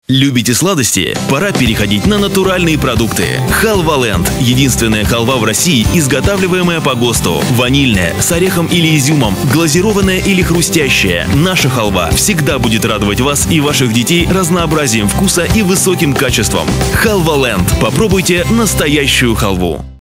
Любите сладости? Пора переходить на натуральные продукты. Халва-ленд – единственная халва в России, изготавливаемая по ГОСТу. Ванильная, с орехом или изюмом, глазированная или хрустящая. Наша халва всегда будет радовать вас и ваших детей разнообразием вкуса и высоким качеством. Халва-ленд. Попробуйте настоящую халву.